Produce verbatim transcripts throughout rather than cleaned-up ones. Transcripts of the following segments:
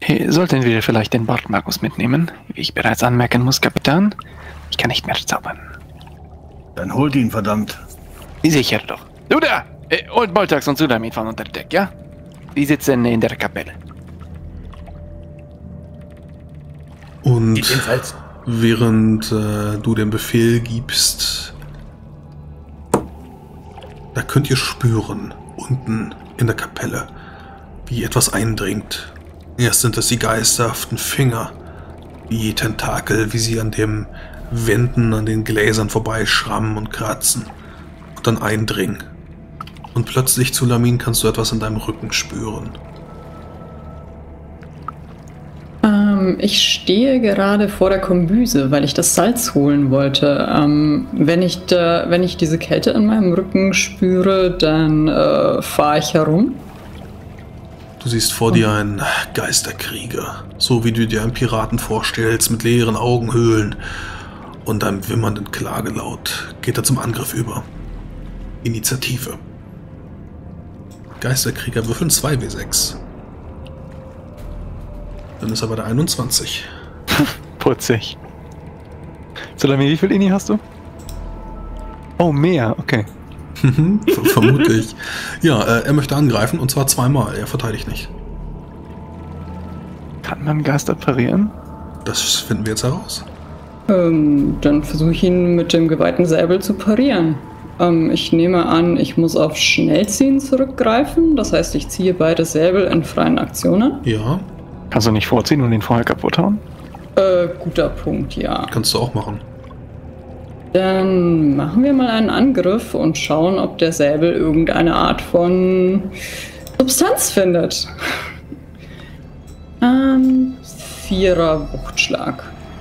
Hey, sollten wir vielleicht den Bordmagus mitnehmen? Wie ich bereits anmerken muss, Kapitän, ich kann nicht mehr zaubern. Dann holt ihn, verdammt. Sicher doch. Du da! Äh, holt Boltax und Sulamin von unter Deck, ja? Die sitzen in der Kapelle. Und während äh, du den Befehl gibst, da könnt ihr spüren, unten in der Kapelle, wie etwas eindringt. Erst sind es die geisterhaften Finger, wie Tentakel, wie sie an den Wänden, an den Gläsern vorbeischrammen und kratzen und dann eindringen. Und plötzlich, Zulamin, kannst du etwas in deinem Rücken spüren. Ähm, ich stehe gerade vor der Kombüse, weil ich das Salz holen wollte. Ähm, wenn ich da, wenn ich diese Kälte in meinem Rücken spüre, dann äh, fahre ich herum. Du siehst vor dir einen Geisterkrieger, so wie du dir einen Piraten vorstellst, mit leeren Augenhöhlen und einem wimmernden Klagelaut. Geht er zum Angriff über. Initiative. Geisterkrieger würfeln zwei W sechs. Dann ist er bei der einundzwanzig. Putzig. Solami, wie viel Ini hast du? Oh, mehr, okay. Vermutlich. Ja, äh, er möchte angreifen und zwar zweimal. Er verteidigt nicht. Kann man Geister parieren? Das finden wir jetzt heraus. Ähm, dann versuche ich ihn mit dem geweihten Säbel zu parieren. Ähm, ich nehme an, ich muss auf Schnellziehen zurückgreifen. Das heißt, ich ziehe beide Säbel in freien Aktionen. Ja. Kannst du nicht vorziehen und ihn vorher kaputt hauen? Äh, guter Punkt, ja. Kannst du auch machen. Dann machen wir mal einen Angriff und schauen, ob der Säbel irgendeine Art von Substanz findet. ähm, Vierer Wuchtschlag.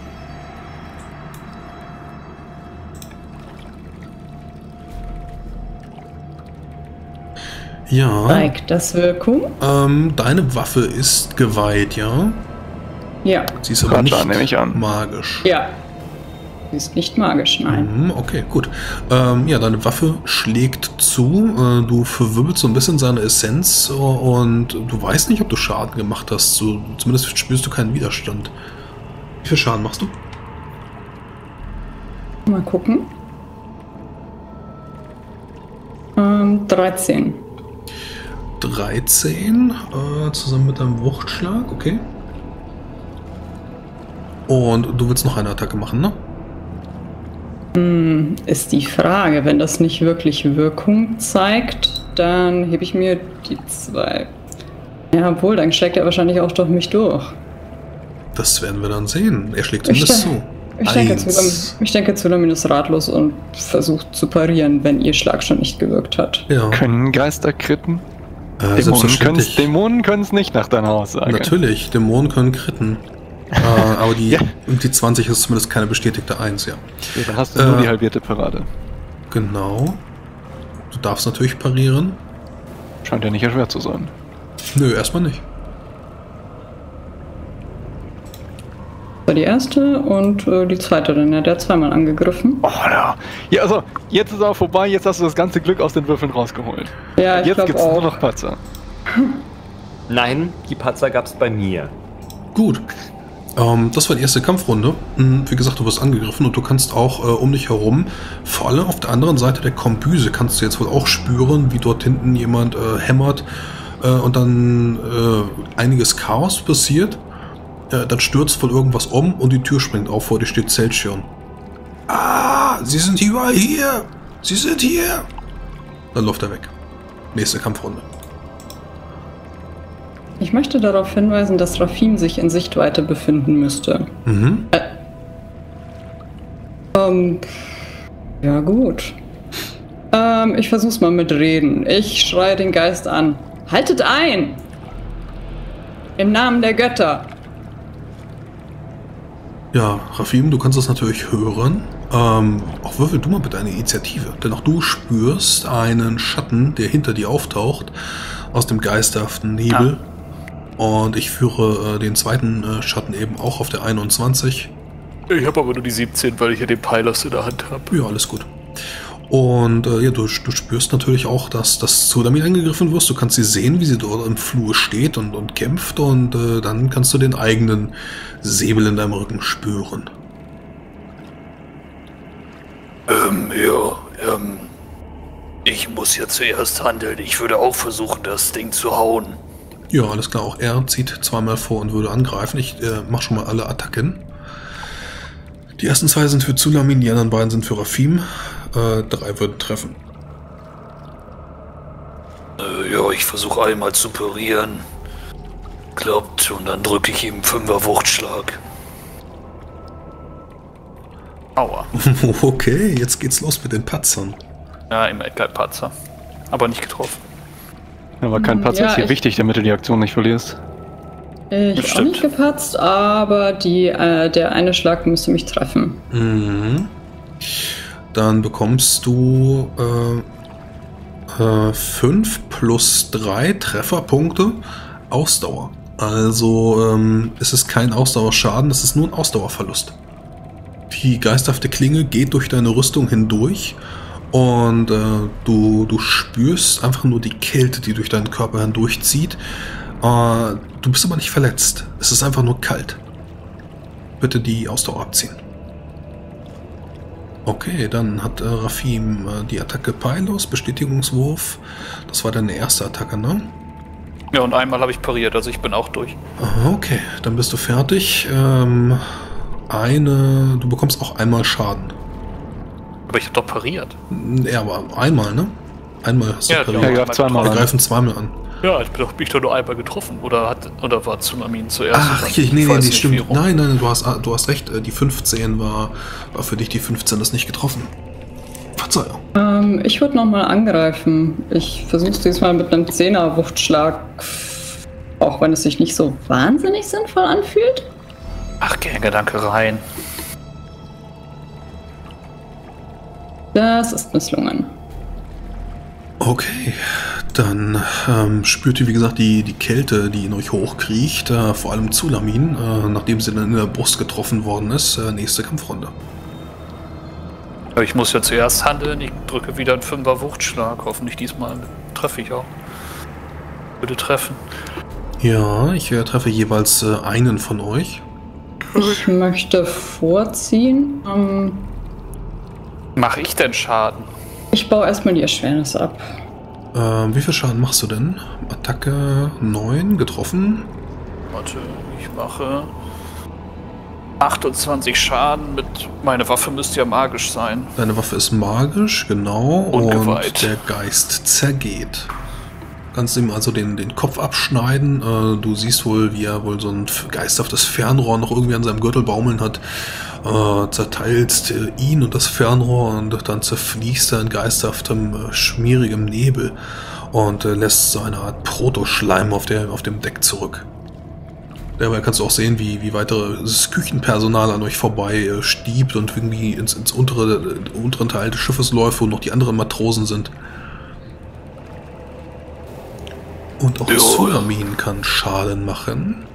Ja. Zeigt das Wirkung? Ähm, deine Waffe ist geweiht, ja? Ja. Sie ist aber Raja, nicht nehme ich an. magisch. Ja. Sie ist nicht magisch, nein. Mhm, okay, gut. Ähm, ja, deine Waffe schlägt zu. Äh, du verwirbelst so ein bisschen seine Essenz und du weißt nicht, ob du Schaden gemacht hast. So, zumindest spürst du keinen Widerstand. Wie viel Schaden machst du? Mal gucken. Ähm, dreizehn. dreizehn, äh, zusammen mit deinem Wuchtschlag, okay. Und du willst noch eine Attacke machen, ne? Hm, ist die Frage. Wenn das nicht wirklich Wirkung zeigt, dann hebe ich mir die zwei. Ja, obwohl, dann schlägt er wahrscheinlich auch durch mich durch. Das werden wir dann sehen. Er schlägt zumindest zu. Ich denke, Zulam, ich denke, Zulamin ist ratlos und versucht zu parieren, wenn ihr Schlag schon nicht gewirkt hat. Ja. Können Geister kritten? Äh, Dämonen können es nicht nach deiner Aussage. Natürlich, Dämonen können kritten. äh, aber die, ja. die zwanzig ist zumindest keine bestätigte eins, ja. ja da hast du nur äh, die halbierte Parade. Genau. Du darfst natürlich parieren. Scheint ja nicht ja schwer zu sein. Nö, erstmal nicht. Das war die erste und äh, die zweite, dann hat er zweimal angegriffen. Oh ja. Ja, also, jetzt ist auch vorbei, jetzt hast du das ganze Glück aus den Würfeln rausgeholt. Ja, ich jetzt gibt's nur noch Patzer. Nein, die Patzer gab's bei mir. Gut. Ähm, das war die erste Kampfrunde. Wie gesagt, du wirst angegriffen und du kannst auch äh, um dich herum, vor allem auf der anderen Seite der Kombüse, kannst du jetzt wohl auch spüren, wie dort hinten jemand äh, hämmert äh, und dann äh, einiges Chaos passiert. Äh, dann stürzt wohl irgendwas um und die Tür springt auf, vor dir steht Zeltschirn. Ah, sie sind überall hier! Sie sind hier! Dann läuft er weg. Nächste Kampfrunde. Ich möchte darauf hinweisen, dass Rafin sich in Sichtweite befinden müsste. Mhm. Äh, ähm, ja gut. Ähm, ich versuch's mal mit Reden. Ich schreie den Geist an. Haltet ein! Im Namen der Götter! Ja, Rafim, du kannst das natürlich hören. Ähm, auch würfel du mal bitte eine Initiative. Denn auch du spürst einen Schatten, der hinter dir auftaucht, aus dem geisterhaften Nebel. Ah. Und ich führe äh, den zweiten äh, Schatten eben auch auf der einundzwanzig. Ich habe aber nur die siebzehn, weil ich ja den Pylers in der Hand habe. Ja, alles gut. Und äh, ja, du, du spürst natürlich auch, dass das Tsunami angegriffen wirst. Du kannst sie sehen, wie sie dort im Flur steht und, und kämpft. Und äh, dann kannst du den eigenen Säbel in deinem Rücken spüren. Ähm, ja, ähm, ich muss ja zuerst handeln. Ich würde auch versuchen, das Ding zu hauen. Ja, alles klar. Auch er zieht zweimal vor und würde angreifen. Ich äh, mach schon mal alle Attacken. Die ersten zwei sind für Zulamin, die anderen beiden sind für Rafim. Äh, drei würden treffen. Äh, ja, ich versuche einmal zu parieren. Klappt und dann drücke ich ihm Fünfer Wuchtschlag. Aua. Okay, jetzt geht's los mit den Patzern. Ja, im Edgar Patzer. Aber nicht getroffen. Aber kein Patzer Ja, ist hier ich- wichtig, damit du die Aktion nicht verlierst. Ich habe auch Stimmt. nicht gepatzt, aber die, äh, der eine Schlag müsste mich treffen. Mhm. Dann bekommst du äh, äh, fünf plus drei Trefferpunkte Ausdauer. Also ähm, es ist kein Ausdauerschaden, es ist nur ein Ausdauerverlust. Die geisterhafte Klinge geht durch deine Rüstung hindurch und äh, du, du spürst einfach nur die Kälte, die durch deinen Körper hindurchzieht. Äh, du bist aber nicht verletzt. Es ist einfach nur kalt. Bitte die Ausdauer abziehen. Okay, dann hat äh, Rafim äh, die Attacke Peilos, Bestätigungswurf. Das war deine erste Attacke, ne? Ja, und einmal habe ich pariert, also ich bin auch durch. Aha, okay, dann bist du fertig. Ähm, eine, du bekommst auch einmal Schaden. Aber ich habe doch pariert. Ja, aber einmal, ne? Einmal hast du Ja, pariert. Ja, ja, greift zweimal Wir an. greifen zweimal an. Ja, ich bin doch, bin ich doch nur einmal getroffen. Oder, hat, oder war Tsunamin zuerst? Ach, dran? okay, nee, Ich nee, weiß die nicht, wie stimmt. rum. Nein, nein, du hast, du hast recht. äh, Die fünfzehn war, war für dich die fünfzehn, ist nicht getroffen. Verzeihung. Ähm, ich würde nochmal angreifen. Ich versuche es diesmal mit einem Zehner-Wuchtschlag. Auch wenn es sich nicht so wahnsinnig sinnvoll anfühlt. Ach, kein Gedanke rein. Das ist misslungen. Okay, dann ähm, spürt ihr, wie gesagt, die, die Kälte, die in euch hochkriecht, äh, vor allem Zulamin, äh, nachdem sie dann in der Brust getroffen worden ist. Äh, nächste Kampfrunde. Aber ich muss ja zuerst handeln. Ich drücke wieder einen Fünfer Wuchtschlag. Hoffentlich diesmal treffe ich auch. Würde treffen. Ja, ich äh, treffe jeweils äh, einen von euch. Ich möchte vorziehen. Ähm, Mache ich denn Schaden? ich baue erstmal die Erschwernis ab. Ähm, wie viel Schaden machst du denn? Attacke neun, getroffen. Warte, ich mache achtundzwanzig Schaden mit. Meine Waffe müsste ja magisch sein. Deine Waffe ist magisch, genau. Ungeweiht. Und der Geist zergeht. Kannst ihm also den, den Kopf abschneiden. Äh, du siehst wohl, wie er wohl so ein geisterhaftes Fernrohr noch irgendwie an seinem Gürtel baumeln hat. Äh, zerteilst äh, ihn und das Fernrohr und dann zerfließt er in geisterhaftem, äh, schmierigem Nebel und äh, lässt so eine Art Protoschleim auf, der, auf dem Deck zurück. Dabei kannst du auch sehen, wie, wie weiteres Küchenpersonal an euch vorbei äh, stiebt und irgendwie ins, ins untere, äh, unteren Teil des Schiffes läuft, wo noch die anderen Matrosen sind. Und auch Jo. Tsunamin kann Schaden machen.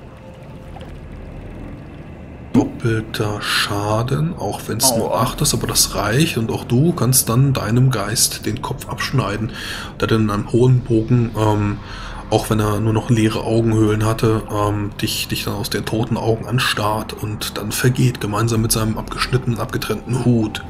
Doppelter Schaden, auch wenn es nur Aua. acht ist, aber das reicht. Und auch du kannst dann deinem Geist den Kopf abschneiden. Der dann in einem hohen Bogen, ähm, auch wenn er nur noch leere Augenhöhlen hatte, ähm, dich, dich dann aus den toten Augen anstarrt und dann vergeht, gemeinsam mit seinem abgeschnittenen, abgetrennten Hut.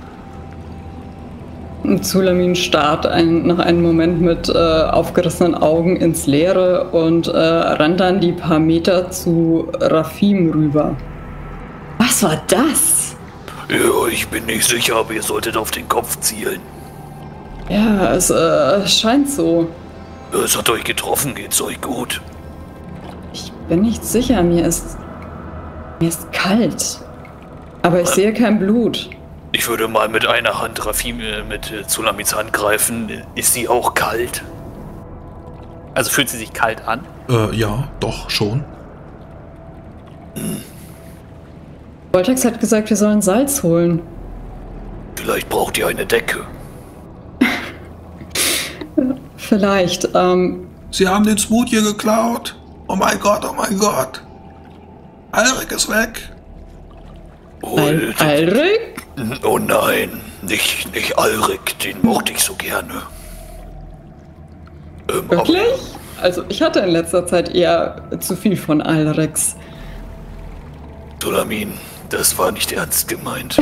Zulamin starrt ein, nach einem Moment mit äh, aufgerissenen Augen ins Leere und äh, rennt dann die paar Meter zu Rafim rüber. Was war das? Ja, ich bin nicht sicher, aber ihr solltet auf den Kopf zielen. Ja, es äh, scheint so. Es hat euch getroffen, geht's euch gut? Ich bin nicht sicher, mir ist. Mir ist kalt. Aber ich sehe kein Blut. Ich würde mal mit einer Hand Rafim äh, mit äh, Tsunamins Hand greifen. Ist sie auch kalt? Also fühlt sie sich kalt an? Äh, ja, doch, schon. Voltex hat gesagt, wir sollen Salz holen. Vielleicht braucht ihr eine Decke. Vielleicht. Ähm, Sie haben den Smoothie geklaut. Oh mein Gott, oh mein Gott. Alrik ist weg. Al Holt. Alrik? Oh nein. nicht, nicht Alrik, den mochte ich so gerne. Ähm, Wirklich? Also ich hatte in letzter Zeit eher zu viel von Alriks. Solamin, das war nicht ernst gemeint.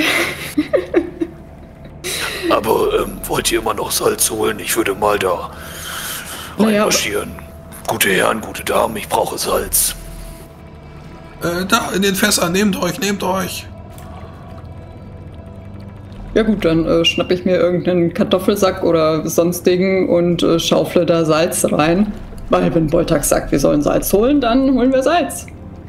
Aber ähm, wollt ihr immer noch Salz holen? Ich würde mal da Naja, reinmarschieren. Gute Herren, gute Damen, ich brauche Salz. Äh, da in den Fässern, nehmt euch, nehmt euch. Ja gut, dann äh, schnapp ich mir irgendeinen Kartoffelsack oder sonstigen und äh, schaufle da Salz rein. Weil wenn Boltax sagt, wir sollen Salz holen, dann holen wir Salz.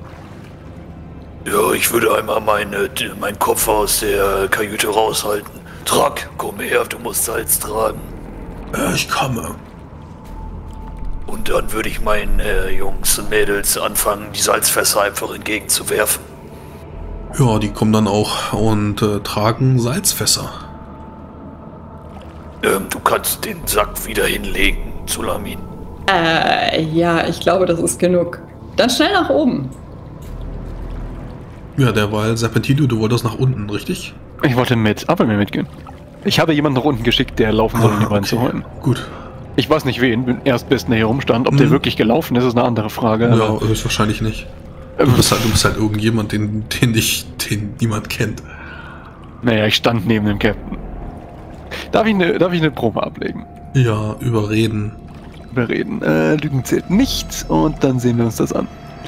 Ja, ich würde einmal meine, meinen Kopf aus der Kajüte raushalten. Trag, komm her, du musst Salz tragen. Äh, ich komme. Und dann würde ich meinen äh, Jungs und Mädels anfangen, die Salzfässer einfach entgegenzuwerfen. Ja, die kommen dann auch und äh, tragen Salzfässer. Ähm, du kannst den Sack wieder hinlegen, Solamin. Äh, ja, ich glaube, das ist genug. Dann schnell nach oben. Ja, derweil, Serpentino, du wolltest nach unten, richtig? Ich wollte mit, aber mir mitgehen. Ich habe jemanden nach unten geschickt, der laufen soll, um die beiden zu holen. Gut. Ich weiß nicht wen, bin erst bis der hier rumstand. Ob Mhm. der wirklich gelaufen ist, ist eine andere Frage. Ja, aber- höchstwahrscheinlich nicht. Du bist halt, du bist halt irgendjemand, den, den, dich, den niemand kennt. Naja, ich stand neben dem Captain. Darf ich eine, darf ich eine Probe ablegen? Ja, überreden. Überreden. Äh, Lügen zählt nicht und dann sehen wir uns das an.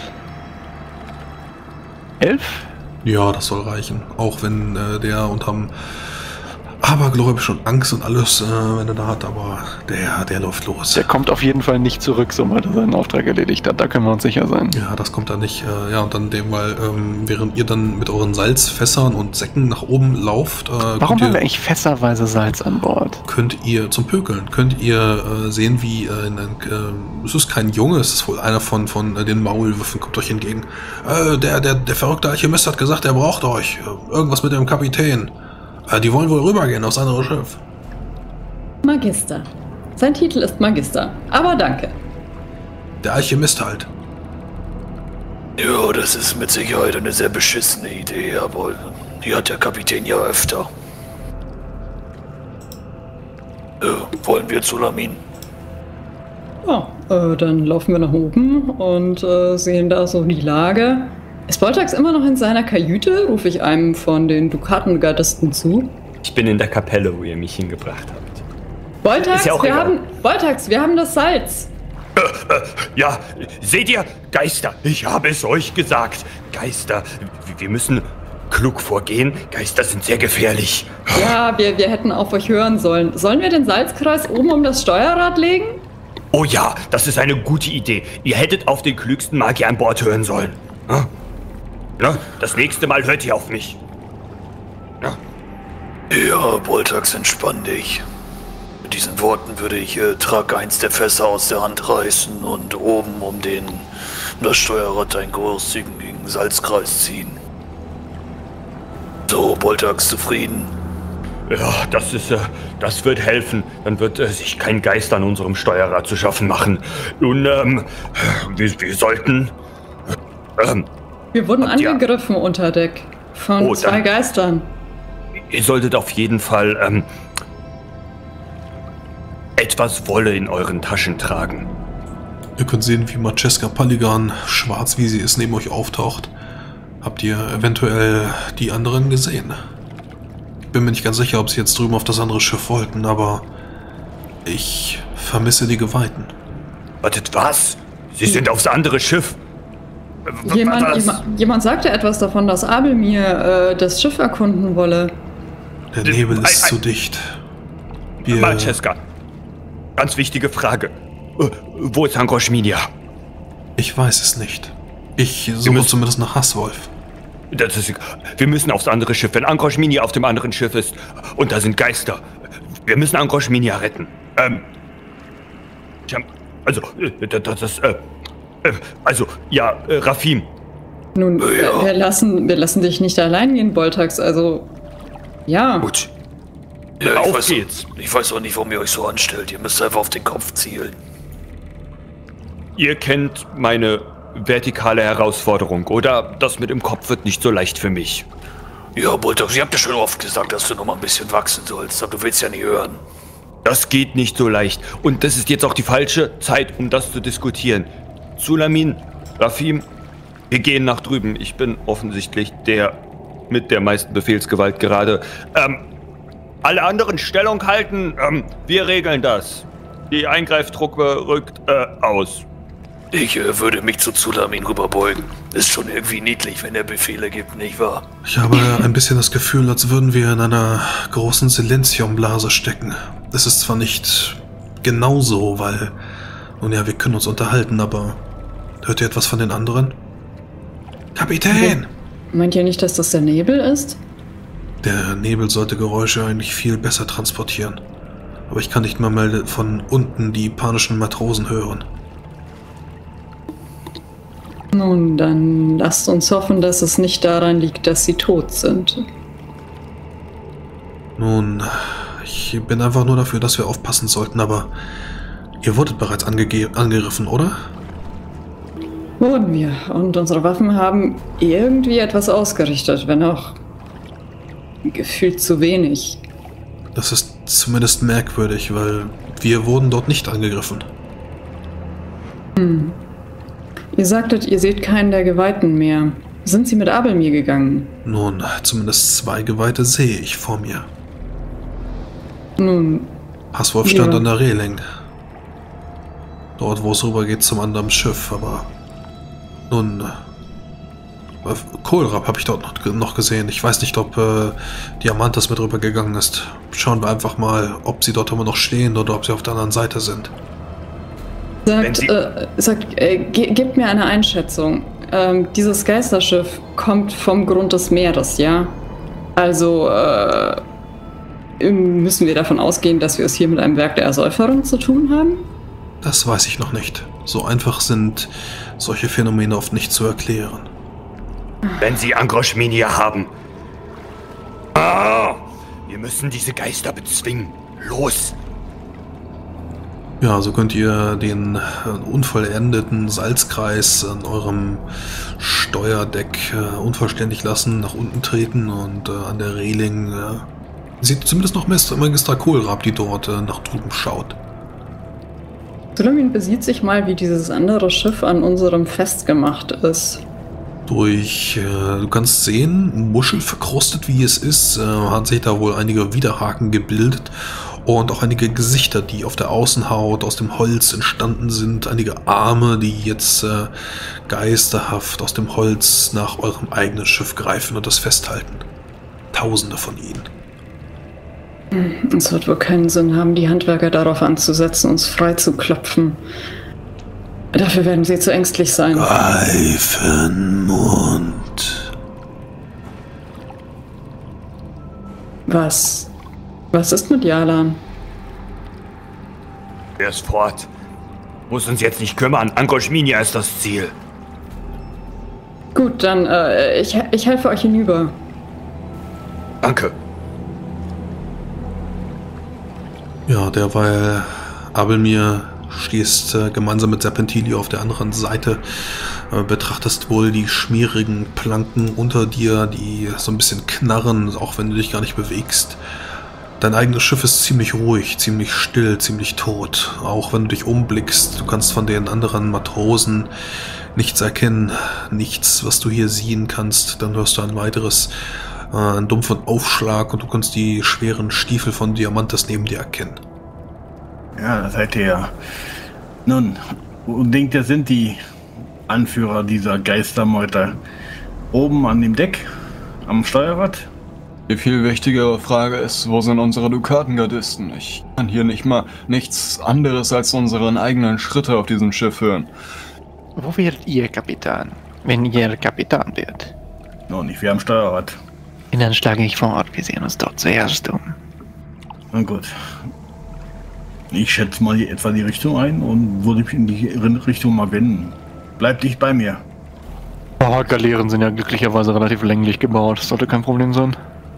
Elf? Ja, das soll reichen. Auch wenn äh, der unterm Abergläubisch und Angst und alles, äh, wenn er da hat, aber der, der läuft los. Der kommt auf jeden Fall nicht zurück, sobald er seinen Auftrag erledigt hat. Da können wir uns sicher sein. Ja, das kommt da nicht. Äh, ja, und dann dem, weil ähm, während ihr dann mit euren Salzfässern und Säcken nach oben lauft, äh, Warum könnt, haben wir ihr, eigentlich fässerweise Salz an Bord? könnt ihr zum Pökeln, könnt ihr äh, sehen, wie äh, in ein, äh, es ist kein Junge, es ist wohl einer von, von äh, den Maulwürfen, kommt euch entgegen. Äh, der, der, der verrückte Alchemist hat gesagt, er braucht euch. Äh, irgendwas mit dem Kapitän. Äh, die wollen wohl rübergehen aufs andere Schiff. Magister. Sein Titel ist Magister. Aber danke. Der Alchemist halt. Ja, das ist mit Sicherheit eine sehr beschissene Idee, aber die hat der Kapitän ja öfter. Äh, wollen wir zu Lamin? Ja, äh, dann laufen wir nach oben und äh, sehen da so die Lage. Ist Boltax immer noch in seiner Kajüte? Rufe ich einem von den Dukatengardisten zu. Ich bin in der Kapelle, wo ihr mich hingebracht habt. Boltax, Ist ja auch wir egal. haben, Boltax, wir haben das Salz. Ja, seht ihr? Geister, ich habe es euch gesagt. Geister, w- wir müssen klug vorgehen. Geister sind sehr gefährlich. Ja, wir, wir hätten auf euch hören sollen. Sollen wir den Salzkreis oben um das Steuerrad legen? Oh ja, das ist eine gute Idee. Ihr hättet auf den klügsten Magier an Bord hören sollen. Ja? Ja, das nächste Mal hört ihr auf mich. Ja. Ja, Boltax, entspann dich. Mit diesen Worten würde ich äh, Trag eins der Fässer aus der Hand reißen und oben um den um das Steuerrad einen großzügigen Salzkreis ziehen. So, Boltax zufrieden? Ja, das ist, äh, das wird helfen. Dann wird äh, sich kein Geist an unserem Steuerrad zu schaffen machen. Nun, ähm, wir, wir sollten, ähm, Wir wurden Habt ihr- angegriffen unter Deck von Oh, zwei dann- Geistern. ihr solltet auf jeden Fall, ähm, etwas Wolle in euren Taschen tragen. Ihr könnt sehen, wie Maceska Paligan, schwarz wie sie ist, neben euch auftaucht. Habt ihr eventuell die anderen gesehen? Bin mir nicht ganz sicher, ob sie jetzt drüben auf das andere Schiff wollten, aber ich vermisse die Geweihten. Wartet, was? Sie sind aufs andere Schiff? W- Jemand, was? jemand, jemand sagte etwas davon, dass Abel mir äh, das Schiff erkunden wolle. Der Äh, Nebel ei- ist ei- zu dicht. Wir, Maceska, ganz wichtige Frage. Äh, Wo ist Angrosch Minia? ich weiß es nicht. Ich suche müssen- zumindest nach Hasswolf. Das ist, wir müssen aufs andere Schiff. Wenn Angrosch Minia auf dem anderen Schiff ist und da sind Geister, wir müssen Angrosch Minia retten. Ähm, ich hab, also, äh, das ist, äh, äh, also, ja, äh, Rafim. Nun, Ja. wir, wir, lassen, wir lassen dich nicht allein gehen, Boltax. Also, ja. Gut. Ja, ich Auf weiß, geht's. Ich weiß auch nicht, warum ihr euch so anstellt. Ihr müsst einfach auf den Kopf zielen. Ihr kennt meine vertikale Herausforderung, oder? Das mit dem Kopf wird nicht so leicht für mich. Ja, Boltox, ich hab dir schon oft gesagt, dass du noch mal ein bisschen wachsen sollst, aber du willst ja nicht hören. Das geht nicht so leicht. Und das ist jetzt auch die falsche Zeit, um das zu diskutieren. Sulamin, Rafim, wir gehen nach drüben. Ich bin offensichtlich der mit der meisten Befehlsgewalt gerade. Ähm, alle anderen Stellung halten. Ähm, wir regeln das. Die Eingreiftruppe rückt äh, aus. Ich äh, würde mich zu Sulamin rüberbeugen. Ist schon irgendwie niedlich, wenn er Befehle gibt, nicht wahr? Ich habe ein bisschen das Gefühl, als würden wir in einer großen Silenziumblase stecken. Es ist zwar nicht genauso, weil, nun ja, wir können uns unterhalten, aber hört ihr etwas von den anderen? Kapitän! Meint ihr nicht, dass das der Nebel ist? Der Nebel sollte Geräusche eigentlich viel besser transportieren. Aber ich kann nicht mal mal von unten die panischen Matrosen hören. Nun, dann lasst uns hoffen, dass es nicht daran liegt, dass sie tot sind. Nun, ich bin einfach nur dafür, dass wir aufpassen sollten, aber ihr wurdet bereits ange- angegriffen, oder? Wurden wir. Und unsere Waffen haben irgendwie etwas ausgerichtet, wenn auch gefühlt zu wenig. Das ist zumindest merkwürdig, weil wir wurden dort nicht angegriffen. Hm. Ihr sagtet, ihr seht keinen der Geweihten mehr. Sind sie mit Abelmir gegangen? Nun, zumindest zwei Geweihte sehe ich vor mir. Nun... Hasswolf stand ja. an der Reling. Dort, wo es rübergeht zum anderen Schiff, aber... Nun... Äh, Kohlrapp habe ich dort noch, noch gesehen. Ich weiß nicht, ob äh, Diamantis mit rübergegangen ist. Schauen wir einfach mal, ob sie dort immer noch stehen oder ob sie auf der anderen Seite sind. Sagt, äh, sagt äh, ge gebt mir eine Einschätzung. Ähm, dieses Geisterschiff kommt vom Grund des Meeres, ja? Also, äh, müssen wir davon ausgehen, dass wir es hier mit einem Werk der Ersäuferung zu tun haben? Das weiß ich noch nicht. So einfach sind solche Phänomene oft nicht zu erklären. Wenn Sie Angroschminia haben. Ah! Wir müssen diese Geister bezwingen. Los! Ja, so könnt ihr den äh, unvollendeten Salzkreis an eurem Steuerdeck äh, unvollständig lassen, nach unten treten und äh, an der Reling äh, sieht zumindest noch Magister, Magister Kohlrapp, die dort äh, nach drüben schaut. Sulamin besieht sich mal, wie dieses andere Schiff an unserem festgemacht ist. Durch, äh, du kannst sehen, muschelverkrustet wie es ist, äh, hat sich da wohl einige Widerhaken gebildet. Und auch einige Gesichter, die auf der Außenhaut aus dem Holz entstanden sind. Einige Arme, die jetzt äh, geisterhaft aus dem Holz nach eurem eigenen Schiff greifen und das festhalten. Tausende von ihnen. Es wird wohl keinen Sinn haben, die Handwerker darauf anzusetzen, uns frei zu klopfen. Dafür werden sie zu ängstlich sein. Greifenmund. Was? Was ist mit Yalan? Er ist fort. Muss uns jetzt nicht kümmern. Angroschminia ist das Ziel. Gut, dann, äh, ich, ich helfe euch hinüber. Danke. Ja, derweil Abelmir stehst äh, gemeinsam mit Serpentilio auf der anderen Seite, äh, betrachtest wohl die schmierigen Planken unter dir, die so ein bisschen knarren, auch wenn du dich gar nicht bewegst. Dein eigenes Schiff ist ziemlich ruhig, ziemlich still, ziemlich tot. Auch wenn du dich umblickst, du kannst von den anderen Matrosen nichts erkennen, nichts, was du hier sehen kannst. Dann hörst du ein weiteres, äh, einen dumpfen Aufschlag und du kannst die schweren Stiefel von Diamantis neben dir erkennen. Ja, das seid ihr ja. Nun, wo denkt ihr, sind die Anführer dieser Geistermeuter? Oben an dem Deck? Am Steuerrad? Die viel wichtigere Frage ist, wo sind unsere Dukatengardisten? Ich kann hier nicht mal nichts anderes als unseren eigenen Schritte auf diesem Schiff hören. Wo werdet ihr Kapitän, wenn ihr Kapitän wird? Noch nicht, wir am Steuerrad. Und dann schlage ich vor, wir sehen uns dort zuerst um. Na gut. Ich schätze mal hier etwa die Richtung ein und würde mich in die Richtung mal wenden. Bleib dicht bei mir. Oh, Galeeren sind ja glücklicherweise relativ länglich gebaut. Das sollte kein Problem sein.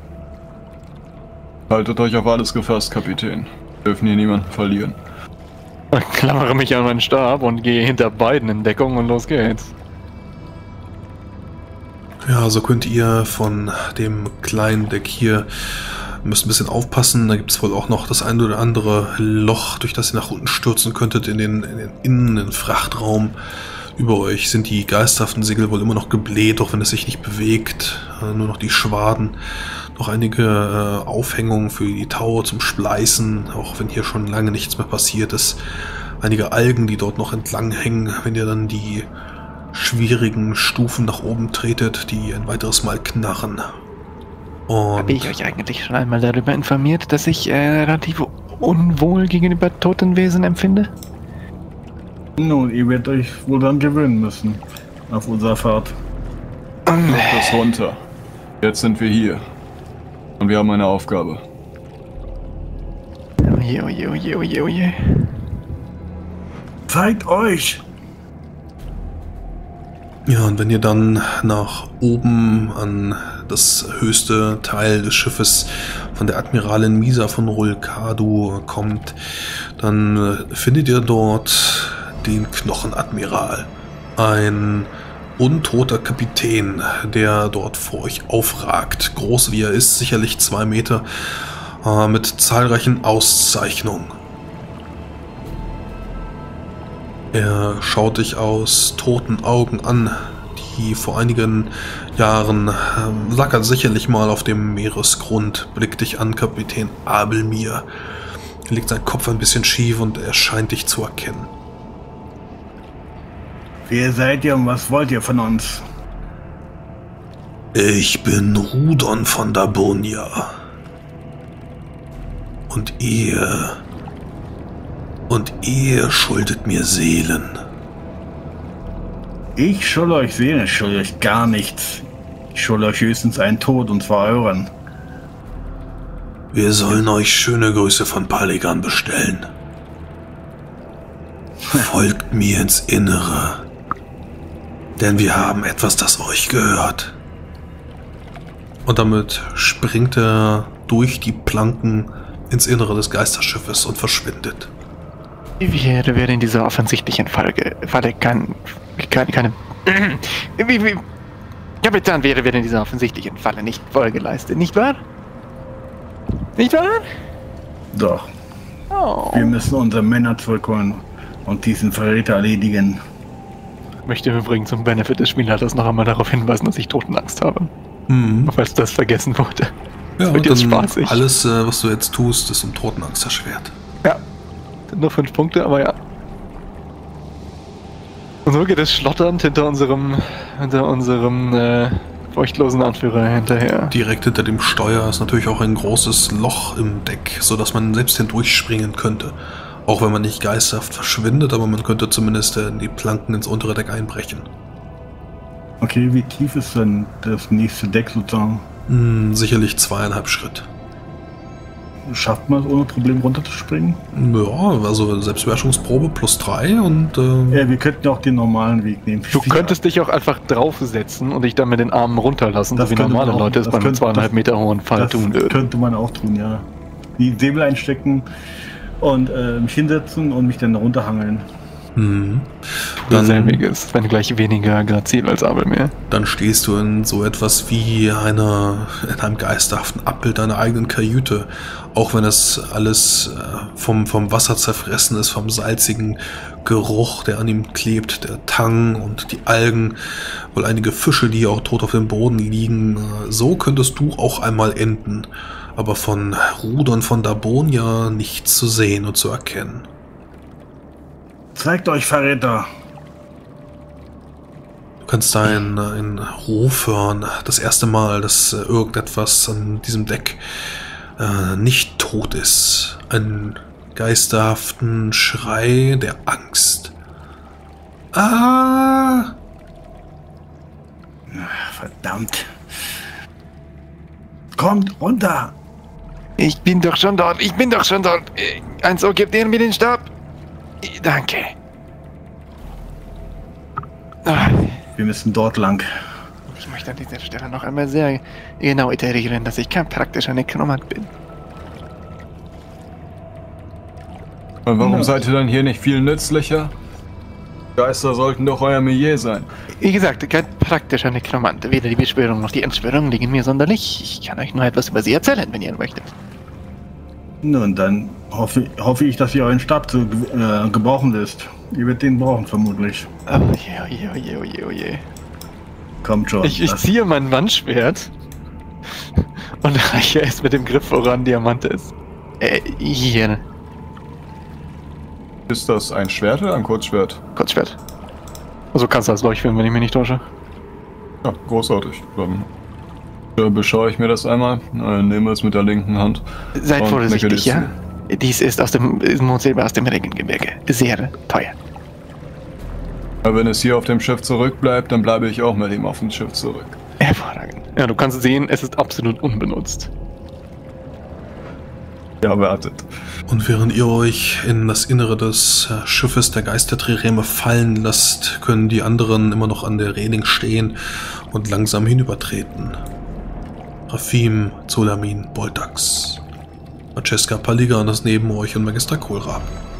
Haltet euch auf alles gefasst, Kapitän. Wir dürfen hier niemanden verlieren. Ich klammere mich an meinen Stab und gehe hinter beiden in Deckung und los geht's. Ja, so könnt ihr von dem kleinen Deck hier, müsst ein bisschen aufpassen, da gibt es wohl auch noch das ein oder andere Loch, durch das ihr nach unten stürzen könntet in den, in den inneren Frachtraum. Über euch sind die geisterhaften Segel wohl immer noch gebläht, auch wenn es sich nicht bewegt, nur noch die Schwaden. Noch einige äh, Aufhängungen für die Taue zum Spleißen, auch wenn hier schon lange nichts mehr passiert ist. Einige Algen, die dort noch entlang hängen, wenn ihr dann die schwierigen Stufen nach oben tretet, die ein weiteres Mal knarren. Und habe ich euch eigentlich schon einmal darüber informiert, dass ich äh, relativ unwohl gegenüber toten Wesen empfinde? Nun, ihr werdet euch wohl dann gewöhnen müssen auf unserer Fahrt. Mach das runter. Jetzt sind wir hier. Und wir haben eine Aufgabe. Oje, oje, oje, oje, oje. Zeigt euch! ja, und wenn ihr dann nach oben an das höchste Teil des Schiffes von der Admiralin Misa von Rulkadu kommt, dann findet ihr dort den Knochenadmiral. Ein untoter Kapitän, der dort vor euch aufragt. Groß wie er ist, sicherlich zwei Meter, äh, mit zahlreichen Auszeichnungen. Er schaut dich aus toten Augen an, die vor einigen Jahren äh, lag er sicherlich mal auf dem Meeresgrund, blickt dich an, Kapitän Abelmir. Er legt seinen Kopf ein bisschen schief und er scheint dich zu erkennen. Wer seid ihr und was wollt ihr von uns? Ich bin Rudon von Dabonia. Und ihr... Und ihr schuldet mir Seelen. Ich schulde euch Seelen, ich schulde euch gar nichts. Ich schulde euch höchstens einen Tod, und zwar euren. Wir sollen euch schöne Grüße von Paligan bestellen. Folgt mir ins Innere. Denn wir haben etwas, das euch gehört. Und damit springt er durch die Planken ins Innere des Geisterschiffes und verschwindet. Wie wäre, wäre in dieser offensichtlichen Falle, Falle kein, keine, keine, wie, wie, Kapitän wäre, wäre in dieser offensichtlichen Falle nicht Folge geleistet, nicht wahr? Nicht wahr? Doch. Oh. Wir müssen unsere Männer zurückholen und diesen Verräter erledigen. Ich möchte übrigens zum Benefit des Spielleiters noch einmal darauf hinweisen, dass ich Totenangst habe. Mhm. Falls das vergessen wurde. Ja, wird und jetzt dann spaßig. alles, äh, was du jetzt tust, ist um Totenangst erschwert. Ja. Sind nur fünf Punkte, aber ja. Und so geht es schlotternd hinter unserem, hinter unserem äh, furchtlosen Anführer hinterher. Direkt hinter dem Steuer ist natürlich auch ein großes Loch im Deck, sodass man selbst hindurchspringen könnte. Auch wenn man nicht geisterhaft verschwindet, aber man könnte zumindest in die Planken ins untere Deck einbrechen. Okay, wie tief ist denn das nächste Deck sozusagen? Hm, sicherlich zweieinhalb Schritt. Schafft man es ohne Problem runterzuspringen? Ja, also Selbstbeherrschungsprobe plus drei und... Äh, Ja, wir könnten auch den normalen Weg nehmen. Du könntest dich auch einfach draufsetzen und dich dann mit den Armen runterlassen, Das so wie könnte normale man auch- Leute es das bei einem könnte- zweieinhalb das- Meter hohen Fall Das tun würden. könnte man auch tun, ja. Die Säbel einstecken und äh, mich hinsetzen und mich dann runterhangeln. hm. Dann Dann, selbiges, wenn gleich weniger grazil als Abelmeer. dann stehst du in so etwas wie einer, in einem geisterhaften Abbild deiner eigenen Kajüte. Auch wenn es alles äh, vom, vom Wasser zerfressen ist, vom salzigen Geruch, der an ihm klebt, der Tang und die Algen, wohl einige Fische, die auch tot auf dem Boden liegen. Äh, so könntest du auch einmal enden. Aber von Rudon von Dabonia nichts zu sehen und zu erkennen. Zeigt euch, Verräter! Du kannst einen, einen Ruf hören, das erste Mal, dass äh, irgendetwas an diesem Deck äh, nicht tot ist. Einen geisterhaften Schrei der Angst. Ah! Verdammt! Kommt runter! Ich bin doch schon dort, ich bin doch schon dort. Äh, Eins, oh, gebt ihr mir den Stab? Äh, Danke. Ah, Wir müssen dort lang. ich möchte an dieser Stelle noch einmal sehr genau iterieren, dass ich kein praktischer Nekromant bin. Und warum Ja. seid ihr dann hier nicht viel nützlicher? Geister sollten doch euer Milieu sein. Wie gesagt, kein praktischer Nekromant. Weder die Beschwörung noch die Entschwörung liegen mir sonderlich. Ich kann euch nur etwas über sie erzählen, wenn ihr möchtet. Nun, dann hoffe, hoffe ich, dass ihr euren Stab zu äh, gebrauchen lässt. Ihr werdet den brauchen, vermutlich. Oh je, oh je, oh je, oh je, oh je. Kommt schon. Ich, ich ziehe mein Wandschwert und reiche es mit dem Griff voran, Diamantes. Äh, hier. Ist das ein Schwert oder ein Kurzschwert? Kurzschwert. Also kannst du das leuchten, wenn ich mich nicht täusche. Ja, großartig. Dann äh, beschaue ich mir das einmal, äh, nehme es mit der linken Hand. Seid und vorsichtig, nicke ja? Dies ist aus dem Mondsilber aus dem Regengebirge. Sehr teuer. Ja, wenn es hier auf dem Schiff zurückbleibt, dann bleibe ich auch mit ihm auf dem Schiff zurück. Hervorragend. Ja, du kannst sehen, es ist absolut unbenutzt. Ja, wartet. Und während ihr euch in das Innere des äh, Schiffes der Geistertrireme fallen lasst, können die anderen immer noch an der Reling stehen und langsam hinübertreten. Rafim, Zolamin, Boltax, Francesca Paligan ist neben euch und Magister Kohlraab.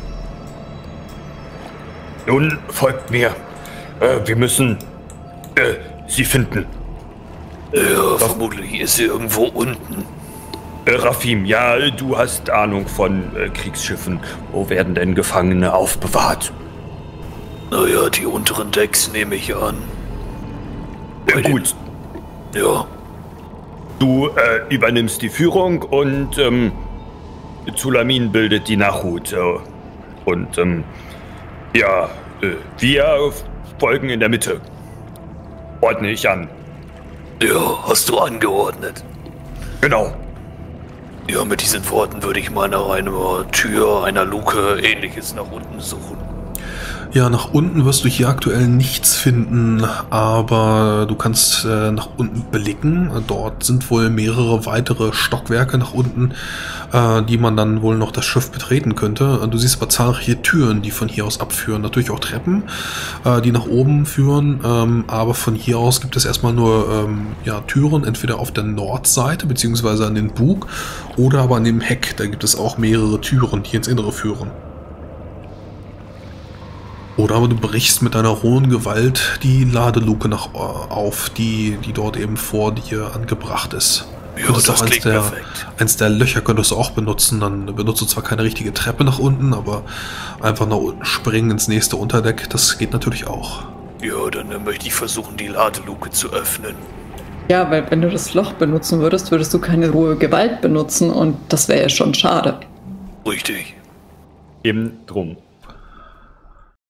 Nun folgt mir. Äh, wir müssen äh, sie finden. Ja, vermutlich ist sie irgendwo unten. Äh, Rafim, ja, du hast Ahnung von äh, Kriegsschiffen. Wo werden denn Gefangene aufbewahrt? Naja, die unteren Decks nehme ich an. Äh, gut. Ja. Du äh, übernimmst die Führung und ähm, Zulamin bildet die Nachhut. Äh, und ähm, ja, äh, wir folgen in der Mitte. Ordne ich an. Ja, hast du angeordnet. Genau. Ja, mit diesen Worten würde ich mal nach einer Tür, einer Luke, ähnliches nach unten suchen. Ja, nach unten wirst du hier aktuell nichts finden, aber du kannst äh, nach unten blicken. Dort sind wohl mehrere weitere Stockwerke nach unten, äh, die man dann wohl noch das Schiff betreten könnte. Du siehst aber zahlreiche Türen, die von hier aus abführen. Natürlich auch Treppen, äh, die nach oben führen, ähm, aber von hier aus gibt es erstmal nur ähm, ja, Türen, entweder auf der Nordseite beziehungsweise an den Bug oder aber an dem Heck. Da gibt es auch mehrere Türen, die ins Innere führen. Oder aber du brichst mit deiner rohen Gewalt die Ladeluke nach, äh, auf, die, die dort eben vor dir angebracht ist. Ja, das auch klingt der, perfekt. Eins der Löcher könntest du auch benutzen. Dann benutzt du zwar keine richtige Treppe nach unten, aber einfach nach unten springen ins nächste Unterdeck, das geht natürlich auch. Ja, dann äh, möchte ich versuchen, die Ladeluke zu öffnen. Ja, weil wenn du das Loch benutzen würdest, würdest du keine rohe Gewalt benutzen und das wäre ja schon schade. Richtig. Eben drum.